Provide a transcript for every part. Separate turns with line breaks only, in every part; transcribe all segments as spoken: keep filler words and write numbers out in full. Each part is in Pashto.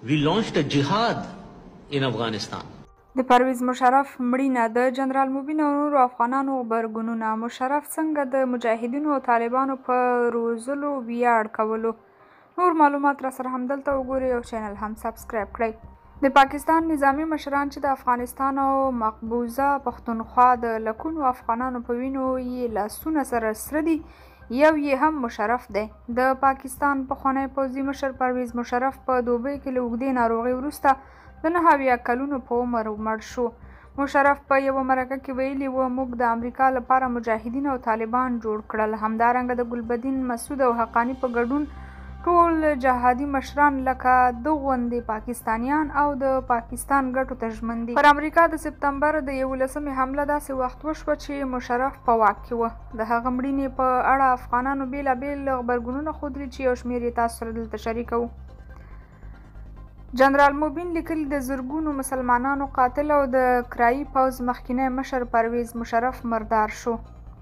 We launched a jihad in Afghanistan.
د پرویز مشرف مړینه د جنرال مبین او نورو افغانانو غبرګونونه. مشرف څنګه د مجاهدینو او طالبانو په روزلو ویاړ کولو. نور معلومات را سره همدلته وګورئ او چینل هم سبسکرایب کړئ. د پاکستان نظامی مشران چې د افغانستان او مقبوضه پښتونخوا د لکونو افغانانو په وینو یې لاسونه سره سره دي، یو یې هم مشرف دی. د پاکستان پخوانی پوځي مشر پرویز مشرف په دوبۍ کې له اوږدې ناروغۍ وروسته د نهه اویا کلونو په عمر مړ شو. مشرف په یوه مرکه کې ویلي و، موږ د امریکا لپاره مجاهدین او طالبان جوړ کړل. همدارنګه د ګلبدین مسعود او حقانی په ګډون ټول جهادي مشران لکه د غوندې پاکستانیان او د پاکستان ګټو ته ژمن دي. پر امریکا د سپتمبر د یولسمې حمله داسې وخت وشوه چې مشرف په واک کې و. د هغه مړینې په اړه افغانانو بیلابیل غبرګونونه ښودلي چې یو شمېر یې تاسو سره دلته شریکوو. جنرال موبین لیکلي د زرګونو مسلمانانو قاتل او د کرایي پوځ مخکینی مشر پرویز مشرف مردار شو.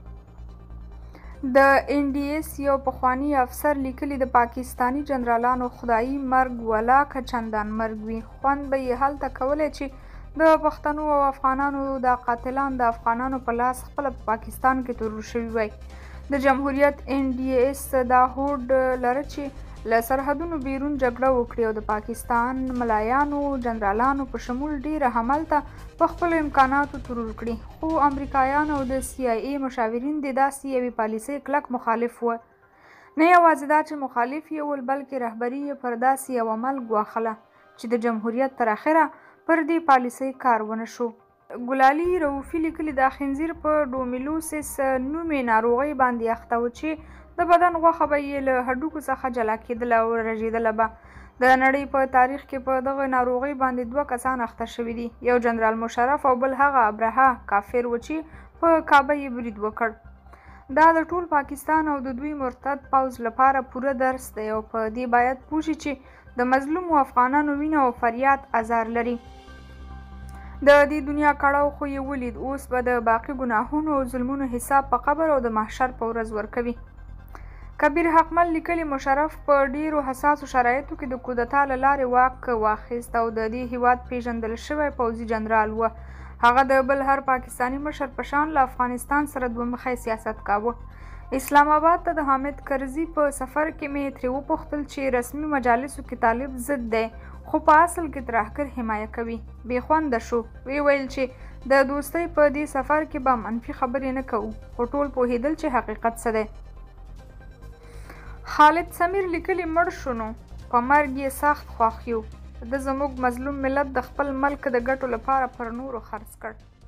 د این ډي اس یو پخوانی افسر لیکلي د پاکستانی جنرالانو خدایي مرګ ولاکه چندان مرګ وي، خوند به یې هلته کولی چې د پښتنو او افغانانو دا قاتلان د افغانانو په لاس خپله په پاکستان کې تورور شوي وای. د جمهوریت این ډي اس دا هوډ لره چې له سرحدونو بیرون جګړه وکړي او د پاکستان ملایانو جنرالانو په شمول ډیره هملته په خپلو امکاناتو ترور کړي. خو امریکایان او د سی آی ای مشاورین د داسې یوې پالیسۍ کلک مخالف و. نه یوازې دا چې مخالف یې ول، بلکې رهبري یې پر داسې یو عمل ګواښله چې د جمهوریت تر اخره پر دې پالیسۍ کار ونه شو. ګلالي رؤفي لیکلي د خنزیر په ډومیلوسیس نومې ناروغۍ باندې اخته و چې د بدن غوښه به یې له هډوکو څخه جلا کېدله او رژېدله به. د نړۍ په تاریخ کې په دغه ناروغۍ باندې دوه کسان اخته شوي دي، یو جنرال مشرف او بل هغه ابرهه کافر و چې په کعبه یې برید وکړ. دا د ټول پاکستان او د دوی مرتد پوځ لپاره پوره درس دی او په دې باید پوه شي چې د مظلومو افغانانو وینه او فریاد ازار لري. د دې دنیا کړاو خو یې ولید، اوس به د باقي ګناهونو او ظلمونو حساب په قبر او د محشر په ورځ ورکوي. کبیر حقمل لیکلي مشرف په ډیرو حساسو شرایطو کې د کودتا له لارې واک واخیست او د دې هیواد پیژندل شوی پوځي جنرال و. هغه د بل هر پاکستانی مشر په شان له افغانستان سره دوه مخی سیاست کاوه. اسلام آباد ته د حامد کرزي په سفر کې مې ترې وپوښتل چې رسمي مجالسو کې طالب ضد دی خو په اصل کې ترهګر حمایه کوي. بې خونده شو. وی ویل چې د دوستۍ په دې سفر کې به منفي خبرې نه کوو، خو ټول پوهېدل چې حقیقت څه دی. خالد سمیر لیکلي مړ شو نو په مرګ یې سخت خوښ یو. د زموږ مظلوم ملت د خپل ملک د ګټو لپاره پر نورو خرڅ کړ.